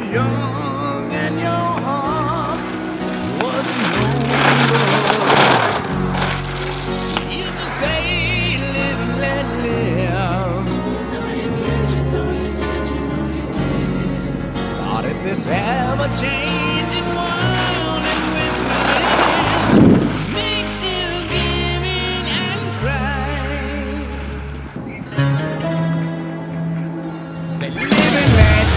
young and your heart wasn't known. You used to say, live and let live. No, you didn't, no, you didn't, no, you didn't. Thought in this ever-changing world in which we live makes you give in and cry. Say, live and let